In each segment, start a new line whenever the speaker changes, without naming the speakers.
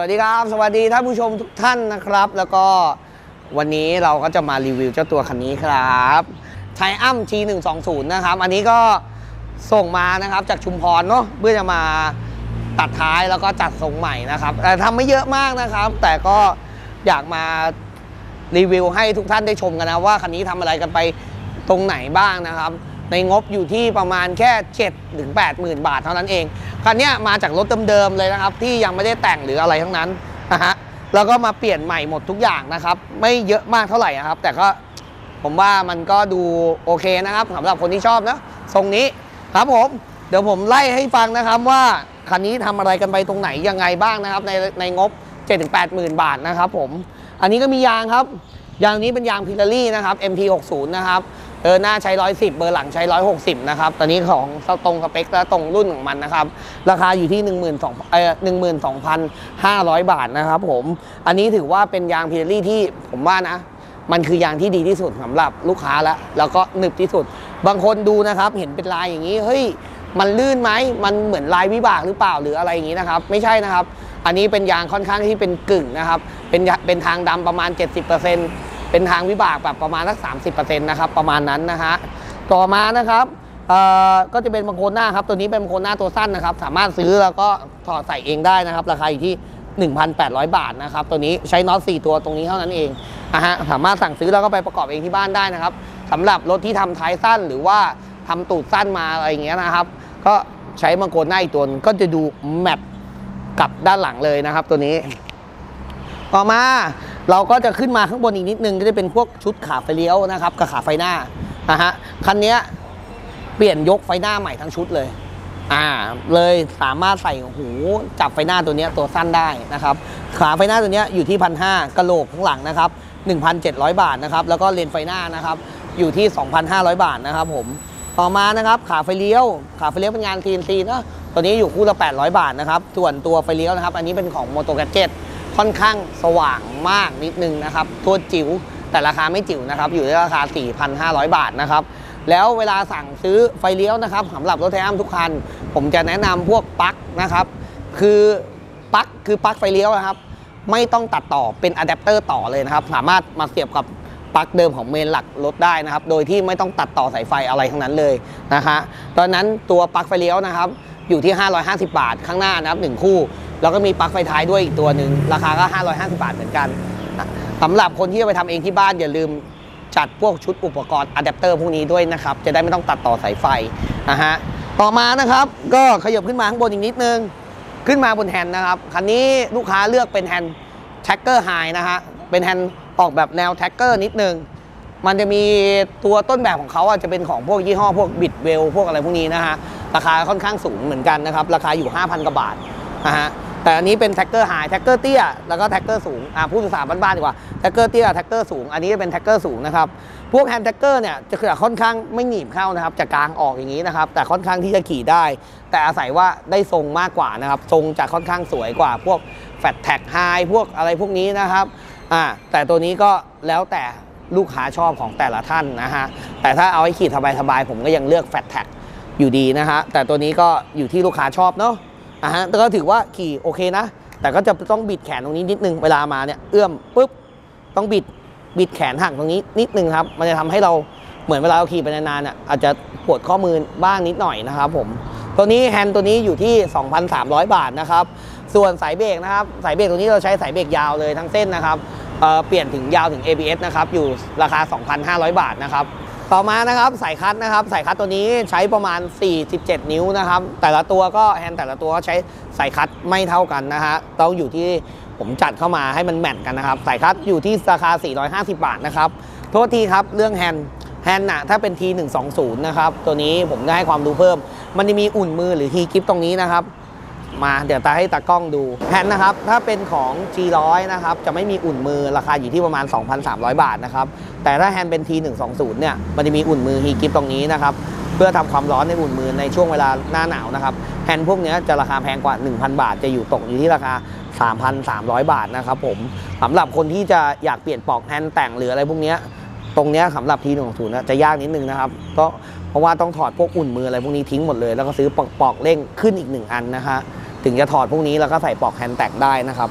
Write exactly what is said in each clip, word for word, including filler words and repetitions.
วัสดีครับสวัสดีท่านผู้ชมทุกท่านนะครับแล้วก็วันนี้เราก็จะมารีวิวเจ้าตัวคันนี้ครับไทอัม จี หนึ่งสองศูนย์ นะครับอันนี้ก็ส่งมานะครับจากชุมพรเนาะเพื่อจะมาตัดท้ายแล้วก็จัดทรงใหม่นะครับแต่ทำไม่เยอะมากนะครับแต่ก็อยากมารีวิวให้ทุกท่านได้ชมกันนะว่าคันนี้ทำอะไรกันไปตรงไหนบ้างนะครับในงบอยู่ที่ประมาณแค่ เจ็ดถึงแปดหมื่น บาทเท่านั้นเองคันนี้มาจากรถเดิมๆเลยนะครับที่ยังไม่ได้แต่งหรืออะไรทั้งนั้นนะฮะแล้วก็มาเปลี่ยนใหม่หมดทุกอย่างนะครับไม่เยอะมากเท่าไหร่นะครับแต่ก็ผมว่ามันก็ดูโอเคนะครับสำหรับคนที่ชอบนะทรงนี้ครับผมเดี๋ยวผมไล่ให้ฟังนะครับว่าคันนี้ทำอะไรกันไปตรงไหนยังไงบ้างนะครับในในงบ เจ็ดถึงแปดหมื่น บาทนะครับผมอันนี้ก็มียางครับยางนี้เป็นยางพิลารี่นะครับ เอ็ม ที หกสิบ นะครับเบอร์หน้าใช้หนึ่งร้อยสิบเบอร์หลังใช้หนึ่งร้อยหกสิบนะครับตอนนี้ของตรงสเปคและตรงรุ่นของมันนะครับราคาอยู่ที่ หนึ่งหมื่นสองพัน เอ่อ หนึ่งหมื่นสองพันห้าร้อย บาทนะครับผมอันนี้ถือว่าเป็นยางพิลารี่ที่ผมว่านะมันคือยางที่ดีที่สุดสำหรับลูกค้าแล้วแล้วก็หนึบที่สุดบางคนดูนะครับเห็นเป็นลายอย่างนี้เฮ้ยมันลื่นไหมมันเหมือนลายวิบากหรือเปล่าหรืออะไรอย่างนี้นะครับไม่ใช่นะครับอันนี้เป็นยางค่อนข้างที่เป็นกึ่งนะครับเป็นเป็นทางดำประมาณ เจ็ดสิบเปอร์เซ็นต์ เป็นทางวิบากแบบประมาณสัก สามสิบเปอร์เซ็นต์ นะครับประมาณนั้นนะฮะต่อมานะครับก็จะเป็นบังโคลหน้าครับตัวนี้เป็นบังโคลหน้าตัวสั้นนะครับสามารถซื้อแล้วก็ถอดใส่เองได้นะครับราคาอยู่ที่ หนึ่งพันแปดร้อย บาทนะครับตัวนี้ใช้น็อตสี่ตัวตรงนี้เท่านั้นเองนะฮะสามารถสั่งซื้อแล้วก็ไปประกอบเองที่บ้านได้นะครับสำหรับรถที่ทำท้ายสั้นหรือว่าทำตูดสั้นมาอะไรอย่างเงี้ยนะครับก็ใช้บังโคลหน้าอีกตัวก็จะดูแมทกับด้านหลังเลยนะครับตัวนี้ต่อมาเราก็จะขึ้นมาข้างบนอีกนิดนึงก็จะเป็นพวกชุดขาไฟเลี้ยวนะครับกับขาไฟหน้านะฮะคันนี้เปลี่ยนยกไฟหน้าใหม่ทั้งชุดเลยอ่าเลยสามารถใส่หูจับไฟหน้าตัวนี้ตัวสั้นได้นะครับขาไฟหน้าตัวนี้อยู่ที่ หนึ่งพันห้าร้อย กะโหลกข้างหลังนะครับ หนึ่งพันเจ็ดร้อย บาทนะครับแล้วก็เลนไฟหน้านะครับอยู่ที่ สองพันห้าร้อย บาทนะครับผมต่อมานะครับขาไฟเลี้ยวขาไฟเลี้ยวเป็นงาน ที เอ็น ซี นะตัวนี้อยู่คู่ละแปดร้อย บาทนะครับส่วนตัวไฟเลี้ยวนะครับอันนี้เป็นของโมโตแกดเจ็ตค่อนข้างสว่างมากนิดนึงนะครับตัวจิ๋วแต่ราคาไม่จิ๋วนะครับอยู่ที่ราคา สี่พันห้าร้อย บาทนะครับแล้วเวลาสั่งซื้อไฟเลี้ยวนะครับสำหรับรถไทอัมทุกคันผมจะแนะนำพวกปลั๊กนะครับคือปลั๊กคือปลั๊กไฟเลี้ยวนะครับไม่ต้องตัดต่อเป็นอะแดปเตอร์ต่อเลยนะครับสามารถมาเสียบกับปลั๊กเดิมของเมนหลักรถได้นะครับโดยที่ไม่ต้องตัดต่อสายไฟอะไรทั้งนั้นเลยนะคะตอนนั้นตัวปลั๊กไฟเลี้ยวนะครับอยู่ที่ห้าร้อยห้าสิบบาทข้างหน้านะครับหนึ่งคู่แล้วก็มีปลั๊กไฟท้ายด้วยอีกตัวหนึ่งราคาก็ห้าร้อยห้าสิบบาทเหมือนกันสำหรับคนที่จะไปทำเองที่บ้านอย่าลืมจัดพวกชุดอุปกรณ์อะแดปเตอร์พวกนี้ด้วยนะครับจะได้ไม่ต้องตัดต่อสายไฟนะฮะต่อมานะครับก็ขยับขึ้นมาข้างบนอีกนิดนึงขึ้นมาบนแฮนด์นะครับคันนี้ลูกค้าเลือกเป็นแฮนด์แท็กเกอร์ไฮนะฮะเป็นแฮนด์ออกแบบแนวแท็กเกอร์นิดนึงมันจะมีตัวต้นแบบของเขาอาจจะเป็นของพวกยี่ห้อพวกบิดเวลพวกอะไรพวกนี้นะฮะราคาค่อนข้างสูงเหมือนกันนะครับราคาอยู่ ห้าพัน กว่าบาทนะฮะแต่อันนี้เป็นแท็กเกอร์ไฮแท็กเกอร์เตี้ยแล้วก็แท็กเกอร์สูงอ่าพูดภาษาบ้านๆดีกว่าแท็กเกอร์เตี้ยแท็กเกอร์สูงอันนี้เป็นแท็กเกอร์สูงนะครับพวกแฮนด์แท็กเกอร์เนี่ยจะค่อนข้างไม่หนีบเข้านะครับจะกางออกอย่างนี้นะครับแต่ค่อนข้างที่จะขี่ได้แต่อาศัยว่าได้ทรงมากกว่านะครับทรงจะค่อนข้างสวยกว่าพวกแฟตแท็กไฮพวกอะไรพวกนี้นะครับอ่าแต่ตัวนี้ก็แล้วแต่ลูกค้าชอบของแต่ละท่านนะฮะแต่ถ้าเอาให้ขี่สบายๆผมก็ยังเลือกแฟตแท็กอยู่ดีนะฮะแต่ตัวนี้ก็อยู่ที่ลูกค้าชอบเนาะอ่ะฮะแต่ก็ถือว่าขี่โอเคนะแต่ก็จะต้องบิดแขนตรงนี้นิดนึงเวลามาเนี่ยเอื้อมปุ๊บต้องบิดบิดแขนห่างตรงนี้นิดนึงครับมันจะทำให้เราเหมือนเวลาเราขี่ไปนานๆเนี่ยอาจจะปวดข้อมือบ้างนิดหน่อยนะครับผมตัวนี้แฮนด์ตัวนี้อยู่ที่ สองพันสามร้อย บาทนะครับส่วนสายเบรกนะครับสายเบรกตัวนี้เราใช้สายเบรกยาวเลยทั้งเส้นนะครับเอ่อเปลี่ยนถึงยาวถึง เอ บี เอส นะครับอยู่ราคา สองพันห้าร้อย บาทนะครับต่อมานะครับสายคัทนะครับสายคัทตัวนี้ใช้ประมาณสี่สิบเจ็ดนิ้วนะครับแต่ละตัวก็แฮนด์แต่ละตัวก็ใช้สายคัทไม่เท่ากันนะฮะต้องอยู่ที่ผมจัดเข้ามาให้มันแมทกันนะครับสายคัทอยู่ที่ราคาสี่ร้อยห้าสิบบาทนะครับโทษทีครับเรื่องแฮนด์แฮนด์น่ะถ้าเป็น ที หนึ่งสองศูนย์ นะครับตัวนี้ผมได้ให้ความรู้เพิ่มมันจะมีอุ่นมือหรือฮีกิฟตรงนี้นะครับมาเดี๋ยวตาให้ตากล้องดูแฮนด์นะครับถ้าเป็นของ จี หนึ่งร้อย นะครับจะไม่มีอุ่นมือราคาอยู่ที่ประมาณ สองพันสามร้อย บาทนะครับแต่ถ้าแฮนด์เป็น ที หนึ่งสองศูนย์ เนี่ยมันจะมีอุ่นมือฮีกิฟตรงนี้นะครับเพื่อทำความร้อนในอุ่นมือในช่วงเวลาหน้าหนาวนะครับแฮนด์พวกนี้จะราคาแพงกว่า หนึ่งพัน บาทจะอยู่ตกอยู่ที่ราคา สามพันสามร้อย บาทนะครับผมสำหรับคนที่จะอยากเปลี่ยนปลอกแฮนด์แต่งหรืออะไรพวกนี้ตรงนี้สำหรับ ที หนึ่งสองศูนย์ จะยากนิดนึงนะครับเพราะเพราะว่าต้องถอดพวกอุ่นมืออะไรพวกนี้ทิ้งหมดเลยแล้วก็ซื้อปลอกเร่งขึ้นอีกหนึ่งอันนะฮะถึงจะถอดพวกนี้แล้วก็ใส่ปลอกแฮนด์แต่งได้นะครับ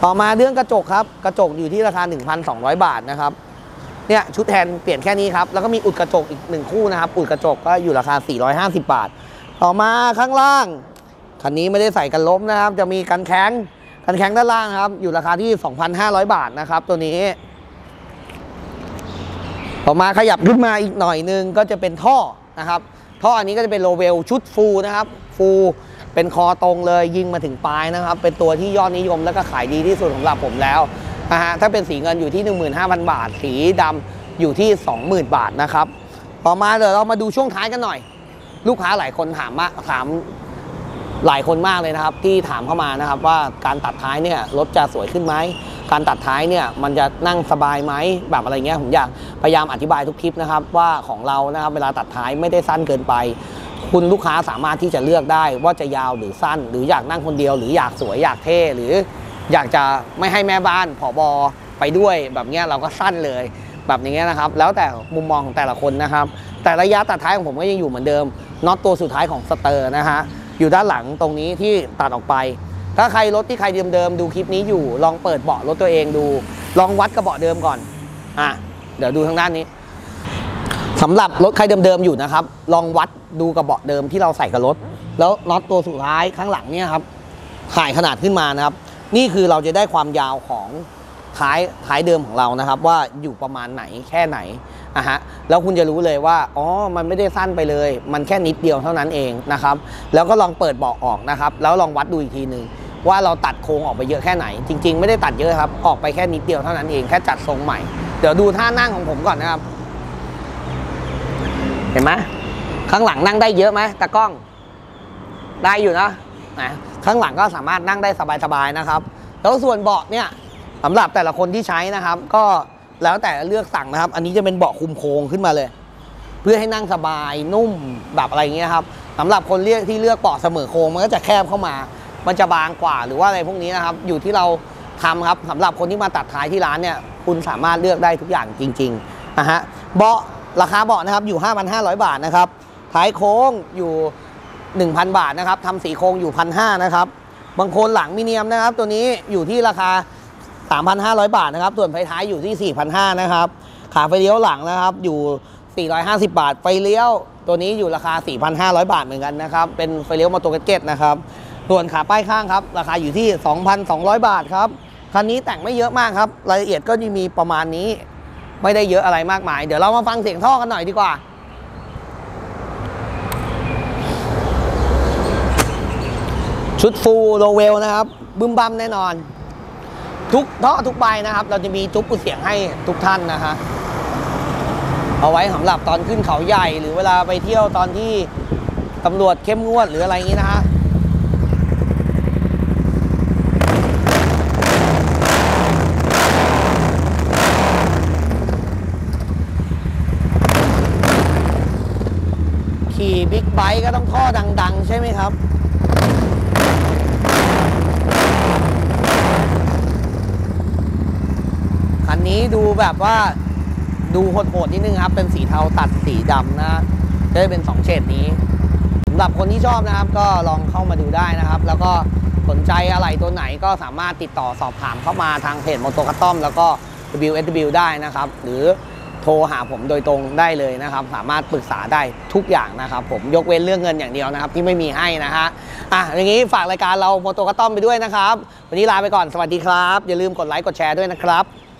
ต่อมาเรื่องกระจกครับกระจกอยู่ที่ราคา หนึ่งพันสองร้อย บาทนะครับเนี่ยชุดแทนเปลี่ยนแค่นี้ครับแล้วก็มีอุดกระจกอีกหนึ่งคู่นะครับอุดกระจกก็อยู่ราคาสี่ร้อยห้าสิบบาทต่อมาข้างล่างคันนี้ไม่ได้ใส่กันล้มนะครับจะมีกันแข้งกันแข้งด้านล่างครับอยู่ราคาที่ สองพันห้าร้อย บาทนะครับตัวนี้ต่อมาขยับขึ้นมาอีกหน่อยนึงก็จะเป็นท่อนะครับท่ออันนี้ก็จะเป็นโลเวลชุดฟูนะครับฟูเป็นคอตรงเลยยิงมาถึงปลายนะครับเป็นตัวที่ยอดนิยมและก็ขายดีที่สุดสำหรับผมแล้วนะฮะถ้าเป็นสีเงินอยู่ที่ หนึ่งหมื่นห้าพัน บาทสีดำอยู่ที่ สองหมื่น บาทนะครับต่อมาเดี๋ยวเรามาดูช่วงท้ายกันหน่อยลูกค้าหลายคนถามมาถามหลายคนมากเลยนะครับที่ถามเข้ามานะครับว่าการตัดท้ายเนี่ยรถจะสวยขึ้นไหมการตัดท้ายเนี่ยมันจะนั่งสบายไหมแบบอะไรเงี้ยผมอยากพยายามอธิบายทุกคลิปนะครับว่าของเรานะครับเวลาตัดท้ายไม่ได้สั้นเกินไปคุณลูกค้าสามารถที่จะเลือกได้ว่าจะยาวหรือสั้นหรืออยากนั่งคนเดียวหรืออยากสวยอยากเท่หรืออยากจะไม่ให้แม่บ้านผบไปด้วยแบบเนี้ยเราก็สั้นเลยแบบอย่างเงี้ยนะครับแล้วแต่มุมมองของแต่ละคนนะครับแต่ระยะตัดท้ายของผมก็ยังอยู่เหมือนเดิมน็อตตัวสุดท้ายของสเตอร์นะฮะอยู่ด้านหลังตรงนี้ที่ตัดออกไปถ้าใครรถที่ใครเดิมๆดูคลิปนี้อยู่ลองเปิดเบาะรถตัวเองดูลองวัดกับเบาะเดิมก่อนอ่ะเดี๋ยวดูทางด้านนี้สำหรับรถใครเดิมๆอยู่นะครับลองวัดดูกับเบาะเดิมที่เราใส่กับรถแล้วน็อตตัวสุดท้ายข้างหลังเนี่ยครับถ่ายขนาดขึ้นมานะครับนี่คือเราจะได้ความยาวของท้ายท้ายเดิมของเรานะครับว่าอยู่ประมาณไหนแค่ไหนอะฮะแล้วคุณจะรู้เลยว่าอ๋อมันไม่ได้สั้นไปเลยมันแค่นิดเดียวเท่านั้นเองนะครับแล้วก็ลองเปิดเบาะออกนะครับแล้วลองวัดดูอีกทีนึงว่าเราตัดโครงออกไปเยอะแค่ไหนจริงๆไม่ได้ตัดเยอะครับออกไปแค่นิดเดียวเท่านั้นเองแค่จัดทรงใหม่เดี๋ยวดูท่านั่งของผมก่อนนะครับเห็นไหมข้างหลังนั่งได้เยอะไหมตากล้องได้อยู่นะนะข้างหลังก็สามารถนั่งได้สบายๆนะครับแล้วส่วนเบาะเนี่ยสำหรับแต่ละคนที่ใช้นะครับก็แล้วแต่เลือกสั่งนะครับอันนี้จะเป็นเบาะคุมโค้งขึ้นมาเลยเพื่อให้นั่งสบายนุ่มแบบอะไรเงี้ยครับสำหรับคนเลือกที่เลือกเบาะเสมอโค้งมันก็จะแคบเข้ามามันจะบางกว่าหรือว่าอะไรพวกนี้นะครับอยู่ที่เราทำครับสำหรับคนที่มาตัดท้ายที่ร้านเนี่ยคุณสามารถเลือกได้ทุกอย่างจริงๆนะฮะเบาะราคาเบาะนะครับอยู่ ห้าพันห้าร้อย บาทนะครับท้ายโค้งอยู่ หนึ่งพัน บาทนะครับทำสีโค้งอยู่ หนึ่งพันห้าร้อย นะครับบางคนหลังมีเนียมนะครับตัวนี้อยู่ที่ราคา สามพันห้าร้อย บาทนะครับส่วนไฟท้ายอยู่ที่ สี่พันห้าร้อย นะครับขาไฟเลี้ยวหลังนะครับอยู่ สี่ร้อยห้าสิบ บาทไฟเลี้ยวตัวนี้อยู่ราคา สี่พันห้าร้อย บาทเหมือนกันนะครับเป็นไฟเลี้ยวมอเตอร์เก็ตนะครับส่วนขาป้ายข้างครับราคาอยู่ที่ สองพันสองร้อย บาทครับคันนี้แต่งไม่เยอะมากครับรายละเอียดก็จะมีประมาณนี้ไม่ได้เยอะอะไรมากมายเดี๋ยวเรามาฟังเสียงท่อกันหน่อยดีกว่าชุดฟูลโลเวลนะครับบึ้มบั้มแน่นอนทุกท่อทุกใบนะครับเราจะมีจุ๊บอุดเสียงให้ทุกท่านนะฮะเอาไว้สำหรับตอนขึ้นเขาใหญ่หรือเวลาไปเที่ยวตอนที่ตำรวจเข้มงวดหรืออะไรอย่างนี้นะฮะขี่บิ๊กไบค์ก็ต้องท่อดังๆใช่ไหมครับคันนี้ดูแบบว่าดูโหดๆนิดนึงครับเป็นสีเทาตัดสีดำนะจะได้เป็นสองเฉดนี้สำหรับคนที่ชอบนะครับก็ลองเข้ามาดูได้นะครับแล้วก็สนใจอะไรตัวไหนก็สามารถติดต่อสอบถามเข้ามาทางเพจมอเตอร์คัสตอมแล้วก็ ดับเบิลยู เอส ดับเบิลยู ได้นะครับหรือโทรหาผมโดยตรงได้เลยนะครับสามารถปรึกษาได้ทุกอย่างนะครับผมยกเว้นเรื่องเงินอย่างเดียวนะครับที่ไม่มีให้นะฮะอ่ะอย่างนี้ฝากรายการเรามอเตอร์คัสตอมไปด้วยนะครับวันนี้ลาไปก่อนสวัสดีครับอย่าลืมกดไลค์กดแชร์ด้วยนะครับ